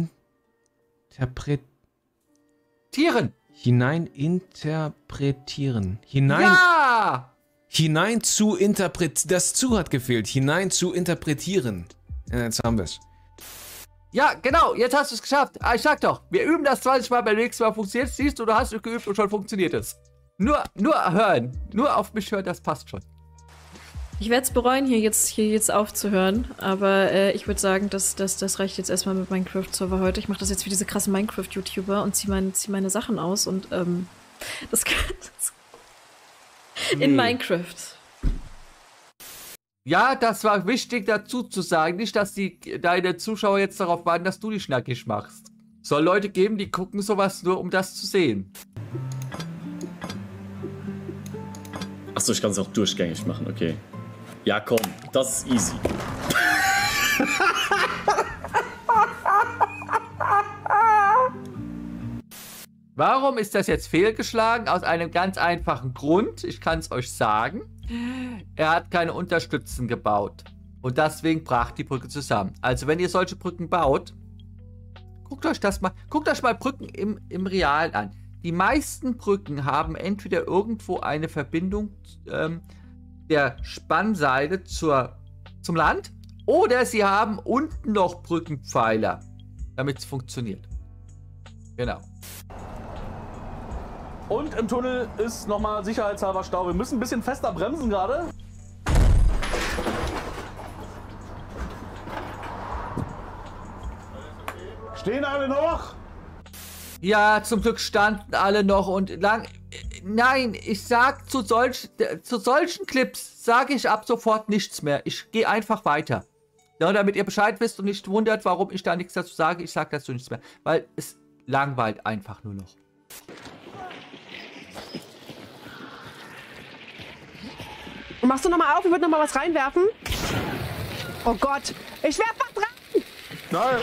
interpretieren. Hinein interpretieren. Hinein. Ja! Hinein zu interpretieren. Das zu hat gefehlt. Hinein zu interpretieren. Ja, jetzt haben wir es. Ja, genau, jetzt hast du es geschafft. Ah, ich sag doch, wir üben das zwanzig Mal, beim nächsten Mal funktioniert es. Siehst du, du hast es geübt und schon funktioniert es. Nur, nur hören, nur auf mich hören, das passt schon. Ich werde es bereuen, hier jetzt, hier jetzt aufzuhören, aber äh, ich würde sagen, das, das, das reicht jetzt erstmal mit Minecraft-Server heute. Ich mache das jetzt wie diese krassen Minecraft-YouTuber und ziehe mein, zieh meine Sachen aus und ähm, das kann... Das nee. In Minecraft. Ja, das war wichtig dazu zu sagen. Nicht, dass die, deine Zuschauer jetzt darauf warten, dass du dich nackig machst. Es soll Leute geben, die gucken sowas nur, um das zu sehen. Achso, ich kann es auch durchgängig machen, okay. Ja, komm, das ist easy. Warum ist das jetzt fehlgeschlagen? Aus einem ganz einfachen Grund. Ich kann es euch sagen. Er hat keine Unterstützen gebaut. Und deswegen brach die Brücke zusammen. Also wenn ihr solche Brücken baut, guckt euch das mal, guckt euch mal Brücken im, im Realen an. Die meisten Brücken haben entweder irgendwo eine Verbindung ähm, der Spannseite zur, zum Land oder sie haben unten noch Brückenpfeiler, damit es funktioniert. Genau. Und im Tunnel ist nochmal sicherheitshalber Stau. Wir müssen ein bisschen fester bremsen gerade. Stehen alle noch? Ja, zum Glück standen alle noch und lang... Nein, ich sag zu, solch, zu solchen Clips sage ich ab sofort nichts mehr. Ich gehe einfach weiter. Ja, damit ihr Bescheid wisst und nicht wundert, warum ich da nichts dazu sage. Ich sage dazu nichts mehr. Weil es langweilt einfach nur noch. Machst du nochmal auf? Ich würde nochmal was reinwerfen. Oh Gott. Ich werf was rein. Nein.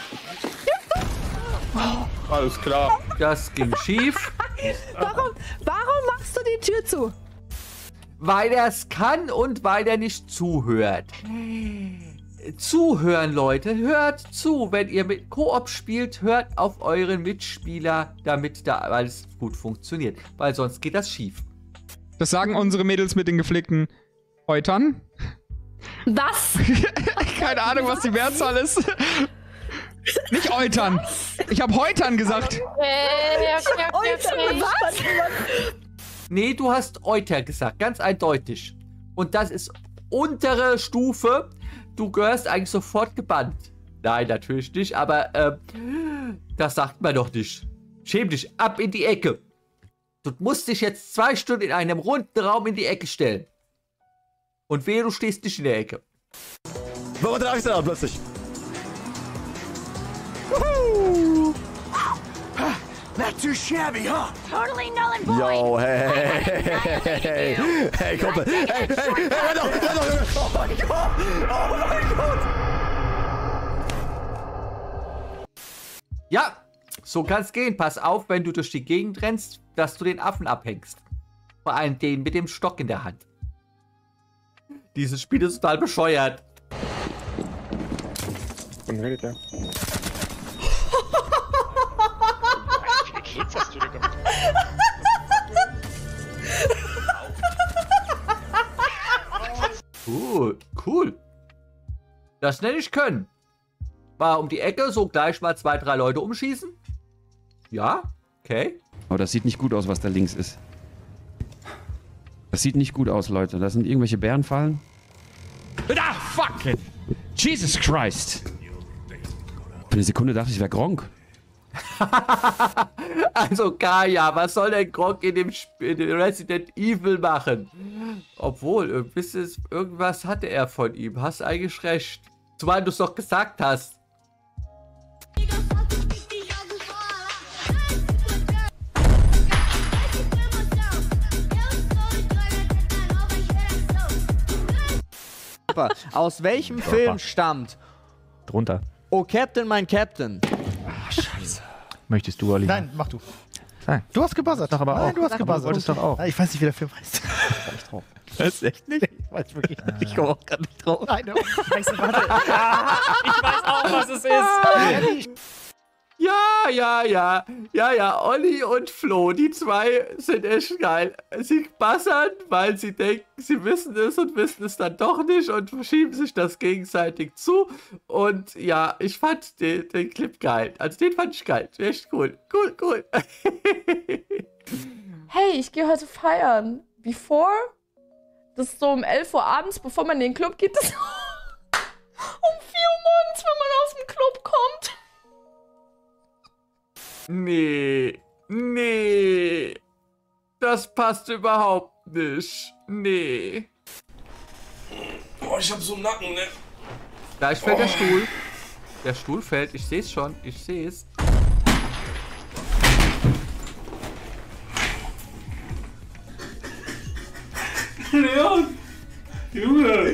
Oh. Alles klar. Das ging schief. Warum, warum machst du die Tür zu? Weil er es kann und weil er nicht zuhört. Zuhören, Leute. Hört zu. Wenn ihr mit Koop spielt, hört auf euren Mitspieler, damit da alles gut funktioniert. Weil sonst geht das schief. Das sagen unsere Mädels mit den gepflegten Eutern. Was? Keine Ahnung, was die Mehrzahl ist. Nicht Eutern. Ich habe Heutern gesagt. Äh, okay, okay, okay. Was? Nee, du hast Euter gesagt. Ganz eindeutig. Und das ist untere Stufe. Du gehörst eigentlich sofort gebannt. Nein, natürlich nicht. Aber äh, das sagt man doch nicht. Schäm dich. Ab in die Ecke. Du musst dich jetzt zwei Stunden in einem runden Raum in die Ecke stellen. Und wehe, du stehst nicht in der Ecke. Warum trage ich da plötzlich? Woohoo! Not too shabby, huh? Totally null and void. Yo, hey, hey, hey, hey, hey, Kumpel. Hey, hey, hey, hey, doch, doch. Oh mein Gott. Oh mein Gott. Ja, so kann es gehen. Pass auf, wenn du durch die Gegend rennst, dass du den Affen abhängst. Vor allem den mit dem Stock in der Hand. Dieses Spiel ist total bescheuert. Und redet ja. Wie geht's, hast du dir gemacht? Cool, cool. Das nenne ich können. Mal um die Ecke, so gleich mal zwei, drei Leute umschießen. Ja, okay. Aber das sieht nicht gut aus, was da links ist. Das sieht nicht gut aus, Leute. Das sind irgendwelche Bärenfallen. Ah, fuck! Jesus Christ! Für eine Sekunde dachte ich, ich wäre Gronk. Also Kaya, was soll denn Gronk in dem, in dem Resident Evil machen? Obwohl, irgendwas hatte er von ihm. Hast eigentlich recht. Zumal du es doch gesagt hast. Aus welchem Körper. Film stammt Drunter. Oh Captain, mein Captain? Ach, scheiße. Möchtest du, Oliver? Nein, mach du. Nein. Du hast gebuzzert. Doch, aber auch. Nein, du hast Sag, gebuzzert. du wolltest doch auch. Ich weiß nicht, wie der Film heißt. Ich drauf. Das ist echt nicht? Ich weiß wirklich nicht. Ich komme auch gerade nicht drauf. Nein, Ich weiß auch, was es ist. Ja, ja, ja. Ja, ja, Olli und Flo, die zwei sind echt geil. Sie bassern, weil sie denken, sie wissen es und wissen es dann doch nicht und schieben sich das gegenseitig zu. Und ja, ich fand den, den Clip geil. Also den fand ich geil. Echt cool. Cool, cool. Hey, ich gehe heute feiern. Before? Das ist so um elf Uhr abends, bevor man in den Club geht. Das um vier Uhr morgens, wenn man aus dem Club kommt. Nee, nee, das passt überhaupt nicht. Nee. Boah, ich hab so einen Nacken, ne? Gleich fällt oh. der Stuhl. Der Stuhl fällt, ich seh's schon, ich seh's. Leon! Junge!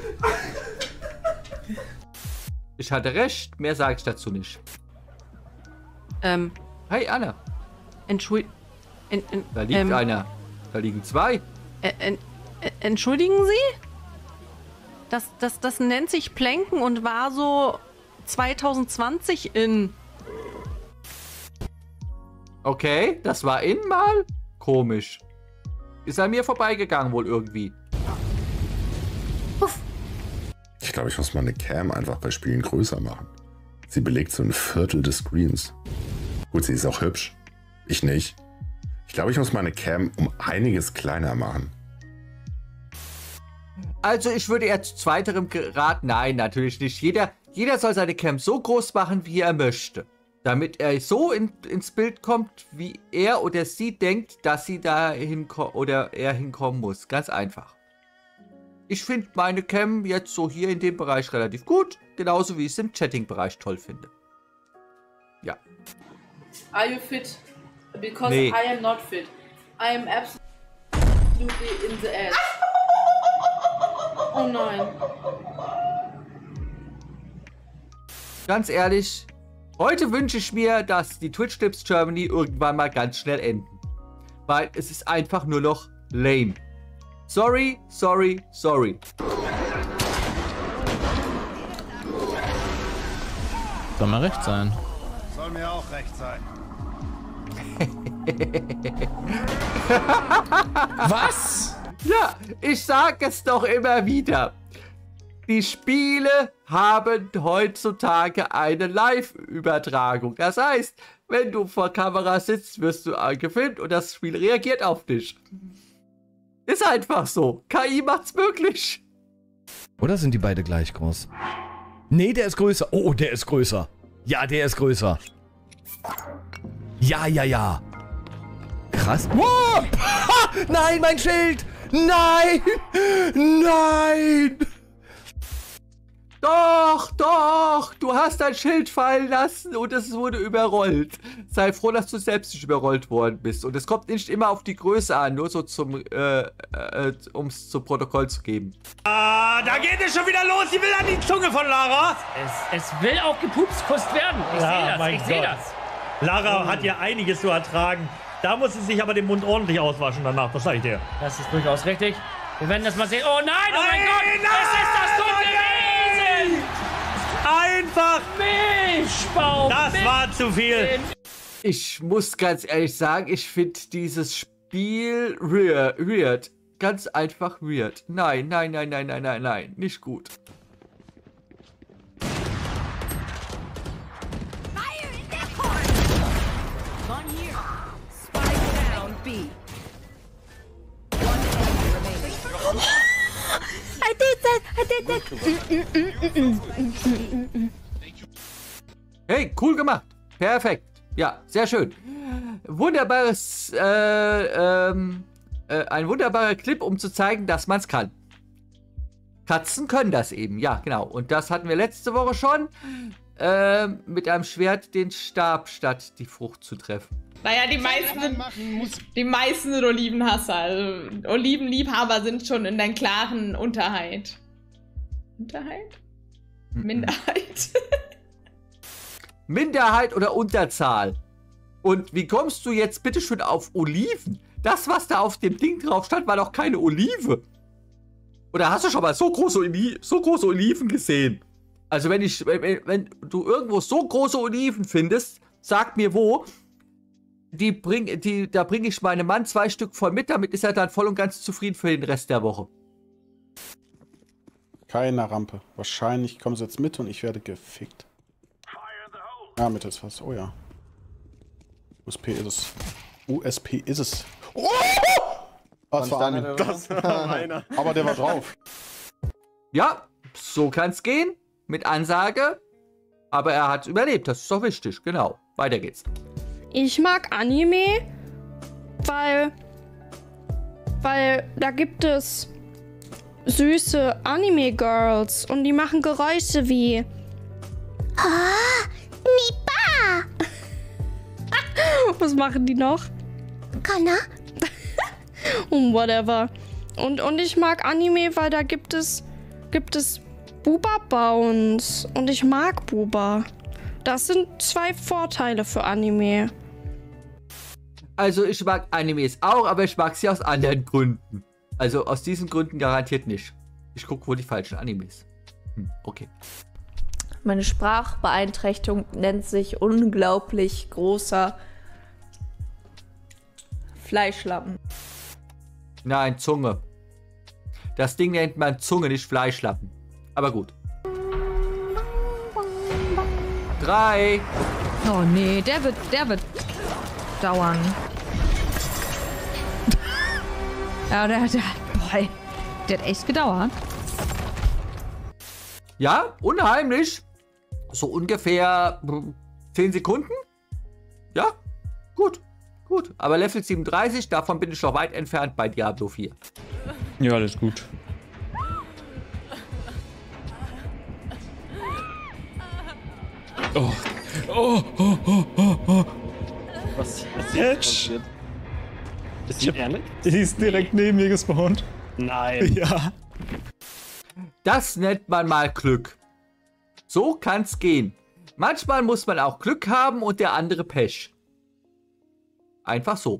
Ich hatte recht, mehr sage ich dazu nicht. Ähm. Hey, Anna. Entschuldigung. En, en, da liegt ähm, einer. Da liegen zwei. Äh, en, äh, entschuldigen Sie? Das, das, das nennt sich Planken und war so zwanzig zwanzig in. Okay, das war in mal? Komisch. Ist an mir vorbeigegangen wohl irgendwie. Ich glaube, ich muss meine Cam einfach bei Spielen größer machen. Sie belegt so ein Viertel des Screens. Gut, sie ist auch hübsch. Ich nicht. Ich glaube, ich muss meine Cam um einiges kleiner machen. Also ich würde eher zu zweiterem raten. Nein, natürlich nicht. Jeder, jeder soll seine Cam so groß machen, wie er möchte. Damit er so in, ins Bild kommt, wie er oder sie denkt, dass sie da hinkommen oder er hinkommen muss. Ganz einfach. Ich finde meine Cam jetzt so hier in dem Bereich relativ gut. Genauso wie ich es im Chatting-Bereich toll finde. Ja. Are you fit? Because nee. I am not fit. I am absolutely in the ass. Oh nein. Ganz ehrlich, heute wünsche ich mir, dass die Twitch Clips Germany irgendwann mal ganz schnell enden. Weil es ist einfach nur noch lame. Sorry, sorry, sorry. Soll mal recht sein. Soll mir auch recht sein. Was? Ja, ich sage es doch immer wieder. Die Spiele haben heutzutage eine Live-Übertragung. Das heißt, wenn du vor Kamera sitzt, wirst du gefilmt und das Spiel reagiert auf dich. Ist einfach so. K I macht's möglich. Oder sind die beide gleich groß? Nee, der ist größer. Oh, der ist größer. Ja, der ist größer. Ja, ja, ja. Krass. Wow! Ha! Nein, mein Schild! Nein! Nein! Doch, doch! Du hast dein Schild fallen lassen und es wurde überrollt. Sei froh, dass du selbst nicht überrollt worden bist. Und es kommt nicht immer auf die Größe an, nur so zum, äh, äh, um es zum Protokoll zu geben. Ah, da geht es schon wieder los. Sie will an die Zunge von Lara. Es, es will auch gepupskust werden. Ich ja, sehe das, mein ich sehe Gott. das. Lara oh. hat ja einiges zu ertragen. Da muss sie sich aber den Mund ordentlich auswaschen danach, das sag ich dir. Das ist durchaus richtig. Wir werden das mal sehen. Oh nein, oh mein nein, Gott! Nein, es ist das Dunkle Wesen! Einfach Milchbaum! Das Milch war zu viel. Ich muss ganz ehrlich sagen, ich finde dieses Spiel weird, weird. Ganz einfach weird. Nein, nein, nein, nein, nein, nein, nein. Nicht gut. I did that! I did that! Hey, cool gemacht. Perfekt. Ja, sehr schön. Wunderbares, äh, ähm, äh, ein wunderbarer Clip, um zu zeigen, dass man es kann. Katzen können das eben, ja, genau. Und das hatten wir letzte Woche schon. Äh, mit einem Schwert den Stab statt die Frucht zu treffen. Naja, die meisten sind, die meisten sind Olivenhasser. Also Olivenliebhaber sind schon in der klaren Unterheit. Unterheit? Minderheit? Minderheit oder Unterzahl? Und wie kommst du jetzt bitte schön auf Oliven? Das, was da auf dem Ding drauf stand, war doch keine Olive. Oder hast du schon mal so große, Oli so große Oliven gesehen? Also wenn, ich, wenn, wenn du irgendwo so große Oliven findest, Sag mir wo. Die bring, die, da bringe ich meinem Mann zwei Stück voll mit, damit ist er dann voll und ganz zufrieden für den Rest der Woche. Keine Rampe. Wahrscheinlich kommen sie jetzt mit und ich werde gefickt. Ah, mit ist was. Oh ja. U S P ist es. U S P ist es. Oh! Das war einer. Das war meiner. Aber der war drauf. Ja, so kann's gehen. Mit Ansage. Aber er hat überlebt. Das ist doch wichtig. Genau. Weiter geht's. Ich mag Anime, weil, weil da gibt es süße Anime-Girls und die machen Geräusche wie Ah, Nipa! Was machen die noch? Kana? Und whatever. Und, und ich mag Anime, weil da gibt es, gibt es Buba-Bounce und ich mag Buba. Das sind zwei Vorteile für Anime. Also ich mag Animes auch, aber ich mag sie aus anderen Gründen. Also aus diesen Gründen garantiert nicht. Ich gucke wohl die falschen Animes. Hm, okay. Meine Sprachbeeinträchtigung nennt sich unglaublich großer Fleischlappen. Nein, Zunge. Das Ding nennt man Zunge, nicht Fleischlappen. Aber gut. Drei. Oh nee, der wird, der wird dauern. Ja, der, der, boah, der hat echt gedauert. Ja, unheimlich. So ungefähr zehn Sekunden. Ja, gut, gut. Aber Level siebenunddreißig, davon bin ich noch weit entfernt bei Diablo vier. Ja, alles gut. Oh. Oh, oh, oh, oh, oh. Was, was ist Edge. passiert? Ist die ehrlich? Die ist direkt neben mir gespawnt. Nein. Ja. Das nennt man mal Glück. So kann's gehen. Manchmal muss man auch Glück haben und der andere Pech. Einfach so.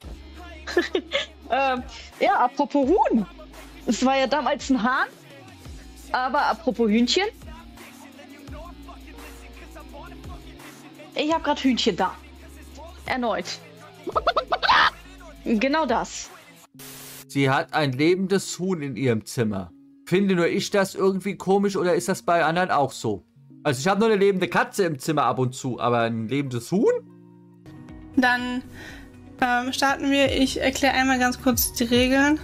ähm, ja, apropos Huhn. Es war ja damals ein Hahn. Aber apropos Hühnchen. Ich habe gerade Hühnchen da. Erneut. Genau das. Sie hat ein lebendes Huhn in ihrem Zimmer. Finde nur ich das irgendwie komisch oder ist das bei anderen auch so? Also ich habe nur eine lebende Katze im Zimmer ab und zu, aber ein lebendes Huhn? Dann ähm, starten wir. Ich erkläre einmal ganz kurz die Regeln.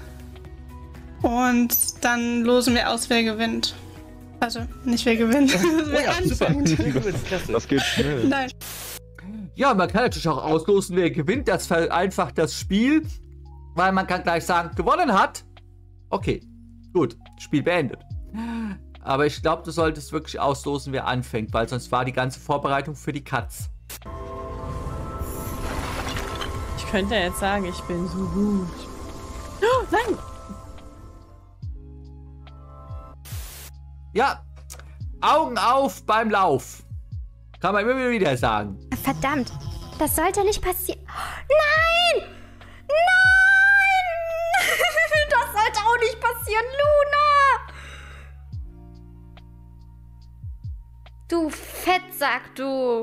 Und dann losen wir aus, wer gewinnt. Also, nicht wer gewinnt. Oh ja, super. Das geht schnell. Nein. Ja, man kann natürlich auch auslosen, wer gewinnt. Das vereinfacht das Spiel, weil man kann gleich sagen, gewonnen hat. Okay, gut, Spiel beendet. Aber ich glaube, du solltest wirklich auslosen, wer anfängt, weil sonst war die ganze Vorbereitung für die Katz. Ich könnte ja jetzt sagen, ich bin so gut. Oh, nein! Ja, Augen auf beim Lauf. Kann man immer wieder sagen. Verdammt, das sollte nicht passieren. Nein! Nein! Das sollte auch nicht passieren, Luna! Du Fettsack, du.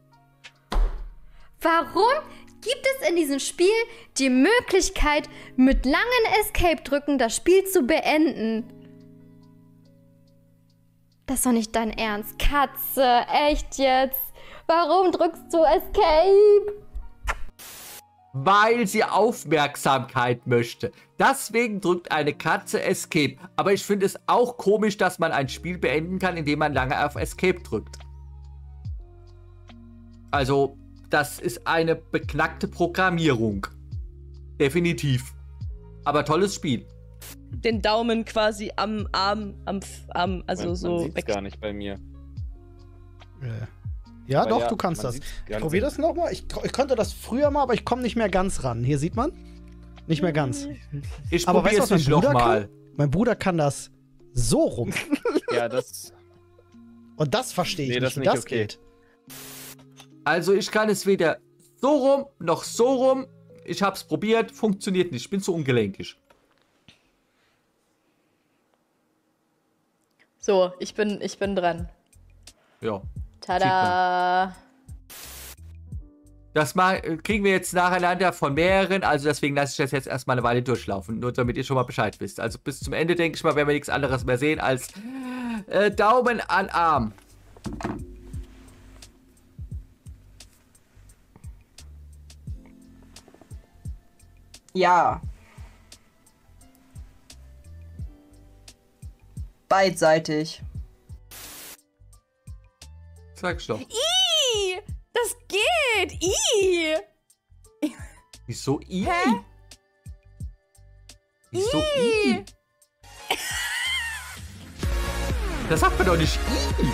Warum gibt es in diesem Spiel die Möglichkeit, mit langen Escape-Drücken das Spiel zu beenden? Das ist doch nicht dein Ernst. Katze, echt jetzt? Warum drückst du Escape? Weil sie Aufmerksamkeit möchte. Deswegen drückt eine Katze Escape. Aber ich finde es auch komisch, dass man ein Spiel beenden kann, indem man lange auf Escape drückt. Also, das ist eine beknackte Programmierung. Definitiv. Aber tolles Spiel. Den Daumen quasi am Arm, am, am also man, so man sieht's weg. gar nicht bei mir. Ja, Aber doch, ja, du kannst man das. sieht's Ich ganz probier das nochmal. Ich, ich konnte das früher mal, aber ich komme nicht mehr ganz ran. Hier sieht man. Nicht mehr ganz. Ich aber probiere weißt es du, was mein nicht Bruder nochmal. kann? Mein Bruder kann das so rum. Ja, das. Und das verstehe ich Nee, das nicht, wie nicht das okay. geht. Also ich kann es weder so rum, noch so rum. Ich habe es probiert, funktioniert nicht. Ich bin zu ungelenkig. So, ich bin, ich bin dran. Ja. Tada! Das mal, kriegen wir jetzt nacheinander von mehreren, also deswegen lasse ich das jetzt erstmal eine Weile durchlaufen, nur damit ihr schon mal Bescheid wisst. Also bis zum Ende, denke ich mal, werden wir nichts anderes mehr sehen als äh, Daumen an Arm. Ja. Beidseitig. Sag's doch. Ih, das geht. Ih. Wieso I? Hä? Wieso I? Das sagt man doch nicht I.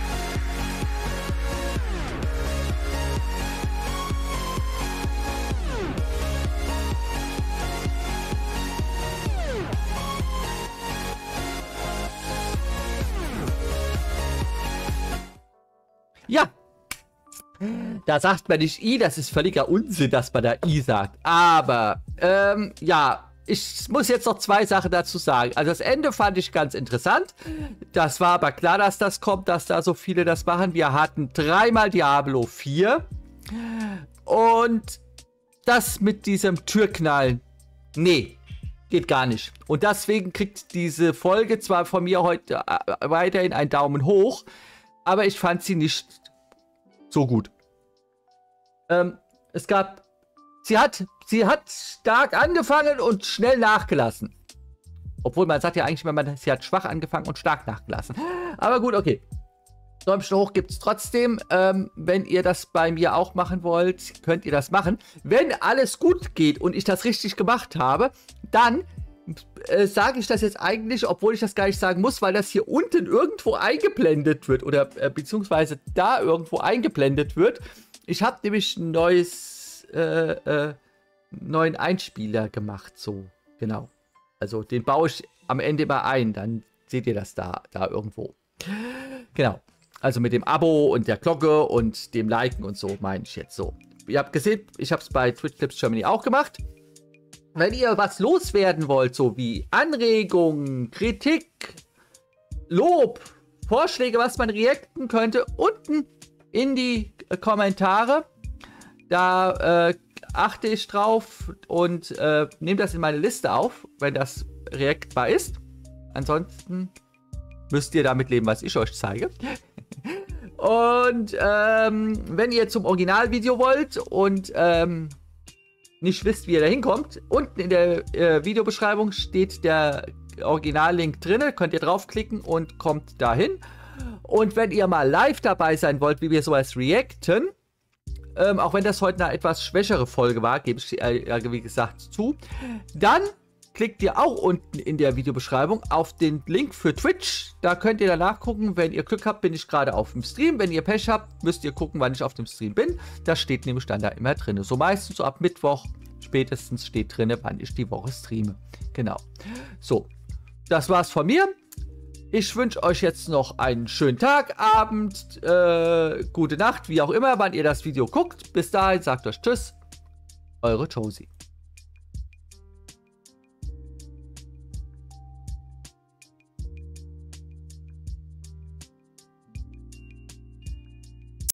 Ja. Da sagt man nicht I, das ist völliger Unsinn, dass man da I sagt. Aber, ähm, ja, ich muss jetzt noch zwei Sachen dazu sagen. Also das Ende fand ich ganz interessant. Das war aber klar, dass das kommt, dass da so viele das machen. Wir hatten dreimal Diablo vier. Und das mit diesem Türknallen, nee, geht gar nicht. Und deswegen kriegt diese Folge zwar von mir heute weiterhin einen Daumen hoch, aber ich fand sie nicht so gut. Ähm, es gab, sie hat, sie hat stark angefangen und schnell nachgelassen. Obwohl man sagt ja eigentlich, wenn man, sie hat schwach angefangen und stark nachgelassen. Aber gut, okay. Däumchen hoch gibt es trotzdem. Ähm, wenn ihr das bei mir auch machen wollt, könnt ihr das machen. Wenn alles gut geht und ich das richtig gemacht habe, dann äh, sage ich das jetzt eigentlich, obwohl ich das gar nicht sagen muss, weil das hier unten irgendwo eingeblendet wird oder äh, beziehungsweise da irgendwo eingeblendet wird. Ich habe nämlich ein neues, äh, äh, neuen Einspieler gemacht, so, genau. Also den baue ich am Ende immer ein, dann seht ihr das da, da irgendwo. Genau. Also mit dem Abo und der Glocke und dem Liken und so, meine ich jetzt so. Ihr habt gesehen, ich habe es bei Twitch Clips Germany auch gemacht. Wenn ihr was loswerden wollt, so wie Anregungen, Kritik, Lob, Vorschläge, was man reacten könnte, unten in die äh, Kommentare. Da äh, achte ich drauf und äh, nehme das in meine Liste auf, wenn das reactbar ist. Ansonsten müsst ihr damit leben, was ich euch zeige. Und ähm, wenn ihr zum Originalvideo wollt und ähm, nicht wisst, wie ihr da hinkommt, unten in der äh, Videobeschreibung steht der Originallink drin, könnt ihr draufklicken und kommt dahin. Und wenn ihr mal live dabei sein wollt, wie wir sowas reacten, ähm, auch wenn das heute eine etwas schwächere Folge war, gebe ich äh, wie gesagt zu, dann klickt ihr auch unten in der Videobeschreibung auf den Link für Twitch. Da könnt ihr danach gucken. Wenn ihr Glück habt, bin ich gerade auf dem Stream. Wenn ihr Pech habt, müsst ihr gucken, wann ich auf dem Stream bin. Das steht nämlich dann da immer drin. So meistens so ab Mittwoch spätestens steht drin, wann ich die Woche streame. Genau. So, das war's von mir. Ich wünsche euch jetzt noch einen schönen Tag, Abend, äh, gute Nacht, wie auch immer, wann ihr das Video guckt. Bis dahin, sagt euch Tschüss, eure Josie.